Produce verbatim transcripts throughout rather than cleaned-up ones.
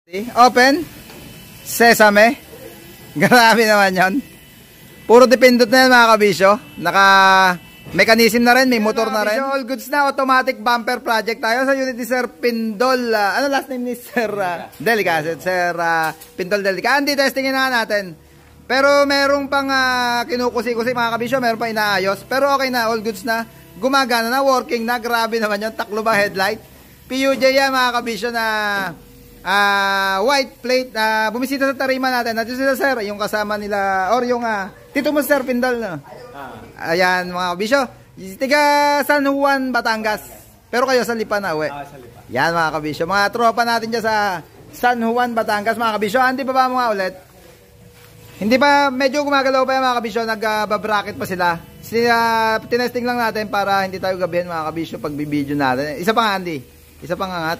Open. Sesame. Grabe naman yon. Puro dependent na yan mga kabisyo. Naka mechanism na rin, may motor na rin. All goods na, automatic bumper project tayo sa unit ni Sir Pindol. Uh, ano last name ni Sir uh, Delica? Sir uh, Pindol Delica. Andi, testingin na natin. Pero merong pang uh, kinukusi-kusi mga kabisyo, meron pa inaayos. Pero okay na, all goods na. Gumagana na, working na. Grabe naman yun, taklo ba headlight. P U J yan mga kabisyo na uh, white plate. Uh, bumisita sa tarima natin. Natin sila sir, yung kasama nila, or yung uh, tito mo Sir Pindol. No? Ah. Ayan mga kabisyo. Tiga San Juan, Batangas. Pero kayo sa Lipa na uwi. Ah, sa Lipa. Yan mga kabisyo. Mga tropa natin dyan sa San Juan, Batangas mga kabisyo. Hindi pa ba mga ulit? Hindi pa, medyo gumagalaw pa yan mga kabisyo. Nag-bracket pa sila. Sila, tinesting lang natin para hindi tayo gabihin mga kabisyo pag bibidyo natin. Isa pa nga Andy. Isa pang angat.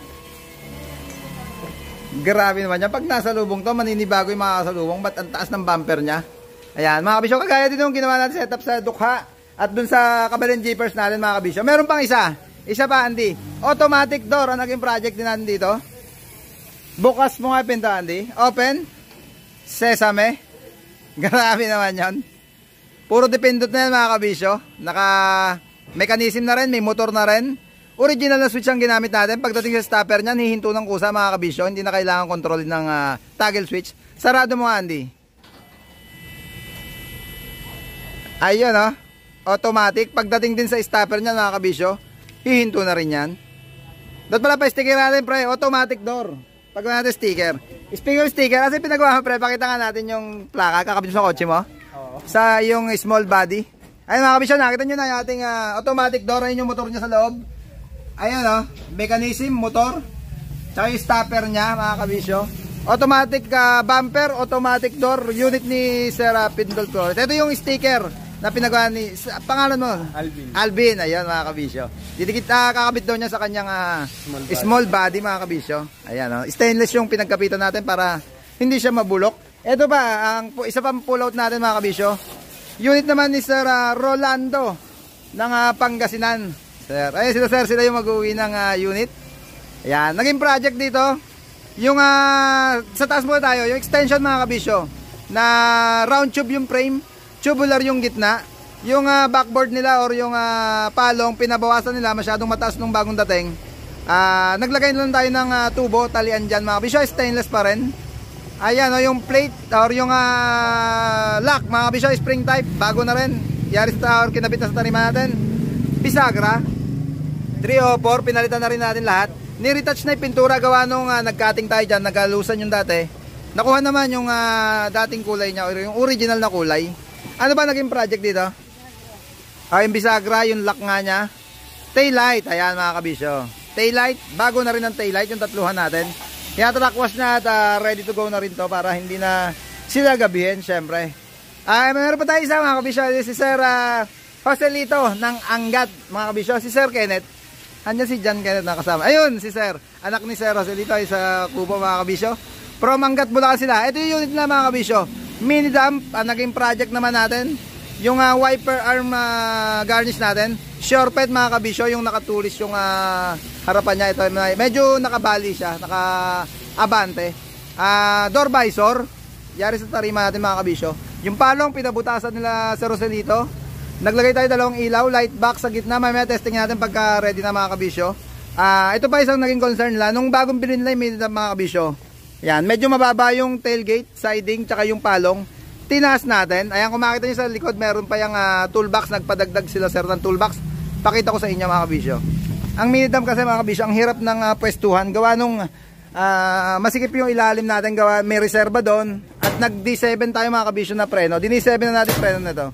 Grabe naman yan. Pag nasa lubong to, maninibago yung mga kasalubong. Ba't ang taas ng bumper niya? Ayan, mga kabisyo, kagaya din yung ginawa natin setup sa Dukha at dun sa Kabalin Jeepers natin mga kabisyo. Meron pang isa. Isa pa, Andy. Automatic door. Ang naging project din natin dito. Bukas mo nga pinto, Andy. Open. Sesame. Grabe naman yan. Puro dependent na yan mga kabisyo. Naka mechanism na rin, may motor na rin. Original na switch ang ginamit natin. Pagdating sa stopper niyan, hihinto ng kusa mga kabisyo. Hindi na kailangan kontrolin ng uh, toggle switch. Sarado mo Andy. Ayun oh. Automatic. Pagdating din sa stopper niyan mga kabisyo, hihinto na rin yan. Doon pala pa sticker natin pre. Automatic door. Pag natin sticker. Speaking of sticker, kasi pinagawa mo pre, pakita nga natin yung plaka. Kakabit mo sa kotse mo. Oo. Sa yung small body. Ayun mga kabisyo, nakita nyo na yung ating uh, automatic door. Ayun yung motor niya sa loob. Ayan o, oh, mechanism, motor, tsaka yung stopper nya mga kabisyo. Automatic uh, bumper, automatic door, unit ni Sir uh, Pindol Flores. Ito yung sticker na pinagawa ni, pangalan mo? Alvin. Alvin, ayan mga kabisyo. Didikit, uh, kakabit daw niya sa kanyang uh, small, body. small body mga kabisyo. Ayan o, oh, stainless yung pinagkapitan natin para hindi siya mabulok. Ito pa, ang isa pang pull out natin mga kabisyo. Unit naman ni Sir uh, Rolando ng uh, Pangasinan. Sir, ayun sila sir, sila yung mag-uwi ng uh, unit. Ayan, naging project dito. Yung uh, sa taas muna tayo, yung extension mga kabisyo. Na round tube yung frame, tubular yung gitna. Yung uh, backboard nila or yung uh, palong, pinabawasan nila, masyadong mataas nung bagong dating. uh, Naglagay lang tayo ng uh, tubo, talian dyan mga kabisyo, stainless pa rin. Ayan, o, yung plate or yung uh, lock mga kabisyo, spring type, bago na rin. Yari sa or kinabit na sa tarima natin. Bisagra three oh four, pinalitan na rin natin lahat. Ni-retouch na yung pintura gawa nung uh, nag-cutting tayo dyan, nag-alusan yung dati. Nakuha naman yung uh, dating kulay niya, yung original na kulay. Ano ba naging project dito? Ah, yung bisagra, yung lock nga niya. Taillight, ayan mga kabisyo. Taillight, bago na rin ang taillight, yung tatluhan natin. Kaya track wash na at uh, ready to go na rin to para hindi na sila gabihin, syempre. Ah, meron pa tayo isa mga kabisyo, si Sir uh, Joselito ng Angat mga kabisyo, si Sir Kenneth. Andyan si John Kenneth na kasama. Ayun si Sir, anak ni Sir Joselito ay sa Kubo mga kabisyo. From Angat Bulacan sila. Ito yung unit na mga kabisyo. Mini dump, ang naging project naman natin. Yung uh, wiper arm uh, garnish natin. Sure pet mga kabisyo, yung nakatulis yung uh, harapan niya. Ito, medyo nakabali siya, naka-abante. Uh, door visor, yari sa tarima natin mga kabisyo. Yung palong pinabutasan nila sa Roselito. Naglagay tayo dalawang ilaw, light box sa gitna. Mamaya testing natin pagka ready na mga kabisyo. uh, Ito pa isang naging concern nila. Nung bagong bilhin nila yung mga kabisyo, yan, medyo mababa yung tailgate, siding, tsaka yung palong. Tinaas natin. Ayan, kung makita nyo sa likod, meron pa yung uh, toolbox. Nagpadagdag sila sir ng toolbox. Pakita ko sa inyo mga kabisyo. Ang mini dump kasi mga kabisyo, ang hirap ng uh, pwestuhan. Gawa nung uh, masikip yung ilalim natin, gawa, may reserva doon. At nag D seven tayo mga kabisyo na preno. D seven na natin preno na to.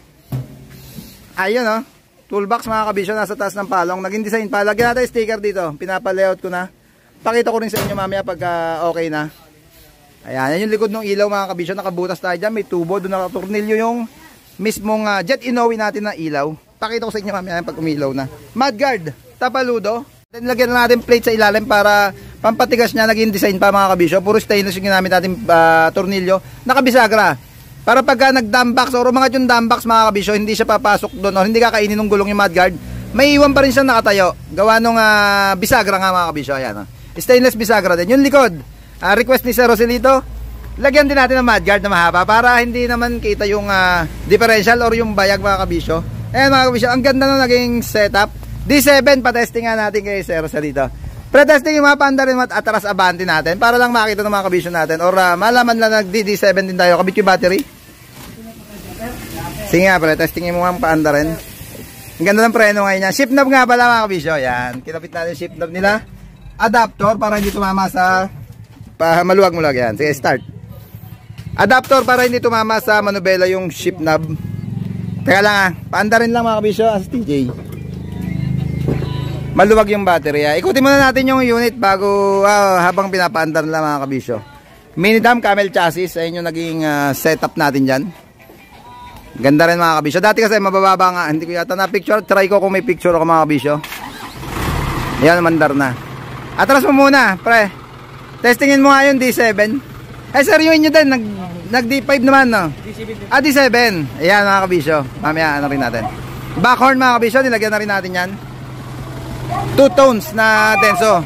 Ayun oh, toolbox mga kabisyo, nasa taas ng palong. Naging design pa. Lagyan natin sticker dito. Pinapa-layout ko na. Pakita ko rin sa inyo mamaya pag uh, okay na. Ayan, yan yung likod ng ilaw mga kabisyo. Nakabutas tayo dyan. May tubo. Doon nakatornilyo yung mismong uh, jet Inoue natin na ilaw. Pakita ko sa inyo mamaya pag umilaw na. Mudguard, tapaludo. Then lagyan natin plate sa ilalim para pampatigas niya. Naging design pa mga kabisyo. Puro stainless yung ginamit natin uh, tornilyo. Nakabisagra. Para pagka nag-dumbox or umangat yung dumbox mga kabisyo, hindi siya papasok doon o hindi kakainin ng gulong yung mudguard. May iwan pa rin siya nakatayo. Gawa nung uh, bisagra nga mga kabisyo. Ayan, uh. Stainless bisagra din. Yung likod, uh, request ni Sir Roselito, lagyan din natin ng mudguard na mahaba para hindi naman kita yung uh, differential or yung bayag mga kabisyo. Ayan mga kabisyo, ang ganda na naging setup. D seven, patesting nga natin kay Sir Roselito. Pre-testing yung mga panda rin at atras abante natin para lang makita ng mga kabisyo natin or uh, malaman lang nag D seven din tayo. Kabit yung battery. Sige nga pre, testingin mo nga ang paanda rin. Ang ganda ng preno ngayon niya. Shift knob nga pala mga kabisyo. Yan, kinapit natin yung shift knob nila. Adapter para hindi tumama sa pa, maluwag-mulag yan. Sige, start. Adapter para hindi tumama sa manubela yung shift knob. Teka lang ah, paanda rin lang mga kabisyo as T J. Maluwag yung battery ah. Ikutin muna natin yung unit bago uh, habang pinapaandar lang mga kabisyo. Minidam camel chassis. Ayun yung naging uh, setup natin dyan. Ganda rin mga kabisyo. Dati kasi mabababa nga. Hindi ko yata na picture. Try ko kung may picture ako mga kabisyo. Yan, mandar na. Atras mo muna, pre. Testingin mo nga yung D seven. Eh sir, yung inyo din. Nag, nag D five naman, no? D seven. Ah, D seven. Ayan mga kabisyo. Mamaya ano rin natin. Backhorn mga kabisyo. Nilagyan na rin natin yan. Two tones na denso.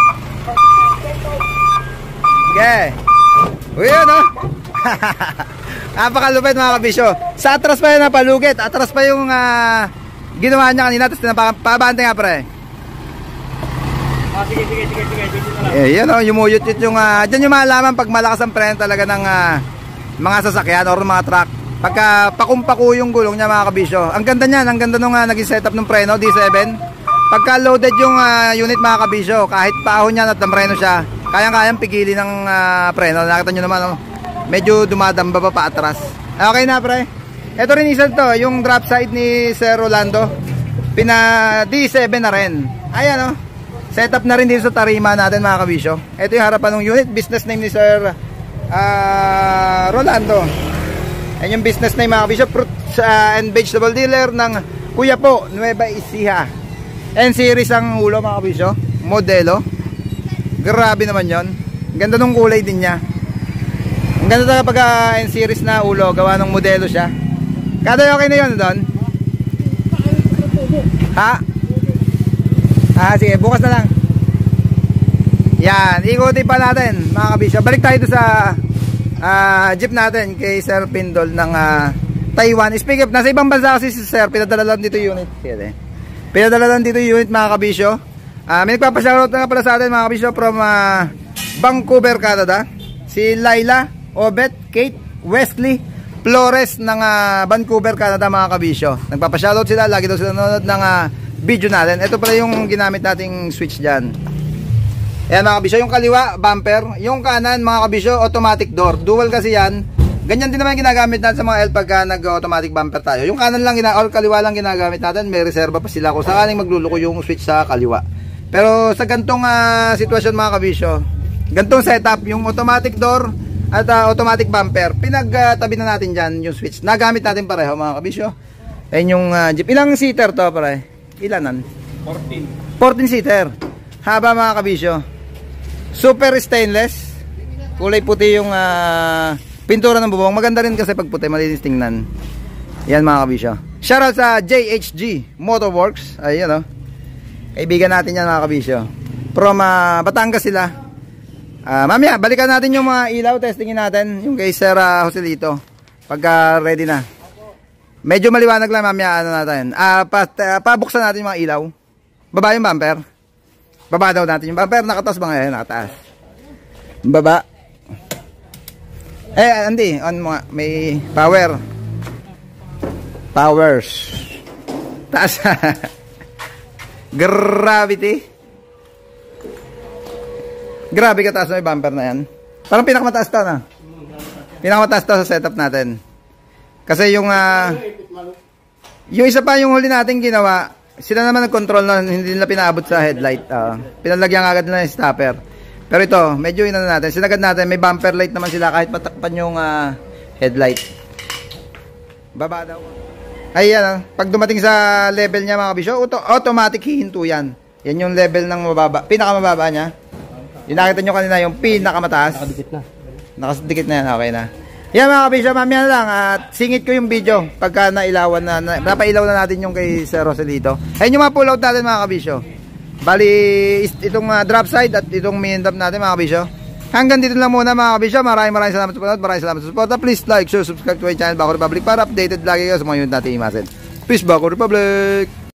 Okay. Uy, ano? Napakalupit mga kabisyo. Sa atras pa yun napalugit. Atras pa yung uh, ginawa niya kanina. Tapos napabante nga pre. Ah, sige, sige, sige, sige. Eh, yan o, yumuyot-yut yung uh, dyan yung malaman pag malakas ang preno talaga ng uh, mga sasakyan or mga truck. Pagka pakumpaku yung gulong niya mga kabisyo. Ang ganda niyan, ang ganda nung uh, naging setup ng preno D seven. Pagka loaded yung uh, unit mga kabisyo, kahit paahon niya at ng preno siya, kayang-kayang pigilin ng uh, preno. Nakita nyo naman oh. Medyo dumadamba pa pa atras. Okay na pre. Ito rin isa to, yung drop side ni Sir Rolando. Pina D seven na rin. Ayan o. Oh. Setup na rin dito sa tarima natin mga kabisyo. Ito yung harapan ng unit. Business name ni Sir uh, Rolando. Ayan yung business name mga kabisyo. Fruits uh, and vegetable dealer ng Kuya po, Nueva Ecija. N-series ang ulo mga kabisyo. Modelo. Grabe naman yon. Ganda nung kulay din niya. Ang ganda talaga pag uh, N-series na ulo, gawa ng modelo siya. Kada okay na yun doon? Ha? Ah, sige, bukas na lang. Yan, ikutin pa natin mga kabisyo. Balik tayo sa uh, jeep natin kay Sir Pindol ng uh, Taiwan. Speak up, nasa ibang bansa kasi si Sir, pinadala lang dito unit. Sige, pinadala lang dito unit mga kabisyo. uh, May nagpapashoutout na pala sa atin mga kabisyo from uh, Vancouver, Canada. Si Laila Obet, Kate, Wesley Flores ng uh, Vancouver, Canada mga kabisyo. Nagpapashoutout sila, lagi daw sila nanonood ng uh, video natin. Ito pala yung ginamit nating switch dyan. Ayan mga kabisyo, yung kaliwa bumper, yung kanan mga kabisyo automatic door. Dual kasi yan. Ganyan din naman yung ginagamit natin sa mga L pagka nag automatic bumper tayo. Yung kanan lang, or kaliwa lang ginagamit natin. May reserva pa sila kung sakaling magluluko yung switch sa kaliwa. Pero sa gantong uh, sitwasyon mga kabisyo, gantong setup, yung automatic door at uh, automatic bumper, pinagtabi uh, na natin dyan yung switch. Nagamit natin pareho mga kabisyo. Ayan yung uh, jeep. Ilang seater to pare? Ilanan? fourteen. fourteen seater. Haba mga kabisyo. Super stainless. Kulay puti yung uh, pintura ng bubong. Maganda rin kasi pag puti, malinis tingnan. Yan mga kabisyo. Shoutout sa J H G Motorworks. Ayun o. Oh. Kaibigan natin yan mga kabisyo. From uh, Batangas sila. Uh, mamaya, balikan natin yung mga ilaw. Testingin natin. Yung kay Sir uh, Joselito. Pagka ready na. Medyo maliwanag lang mamaya. Ano natin. Uh, pa, uh, pabuksan natin yung mga ilaw. Baba yung bumper. Baba daw natin yung bumper. Nakataas ba ngayon? Nakataas. Baba. Eh, Andy. On mo nga. May power. Powers. Taas. Gravity. Grabe kataas na yung bumper na yan. Parang pinakamataas to na. Pinakamataas to sa setup natin. Kasi yung uh, yung isa pa yung huli natin ginawa, sila naman nag-control na hindi nila pinaabot sa headlight. Uh, pinalagyan agad nila yung stopper. Pero ito, medyo ina na natin. Sinagad natin, may bumper light naman sila kahit patakpan yung uh, headlight. Baba daw. Ay yan, uh, pag dumating sa level niya mga kabisyo, auto automatic hihinto yan. Yan yung level ng mababa, pinakamababa niya. Yung nakita nyo kanina, yung pinakamataas. Nakadikit na. Nakadikit na yan, okay na. Yan mga kabisyo, mamaya na lang. At singit ko yung video pagka nailawan na, na napailaw na natin yung kay Sir Joselito. Ayun yung mga pull out natin mga kabisyo. Bali, itong uh, drop side at itong main dump natin mga kabisyo. Hanggang dito lang muna mga kabisyo. Maraming maraming salamat sa panood. Maraming salamat sa support. Please like, share, subscribe to my channel Bako Republic para updated lagi kayo sa mga unit natin i-muscle. Peace Bako Republic!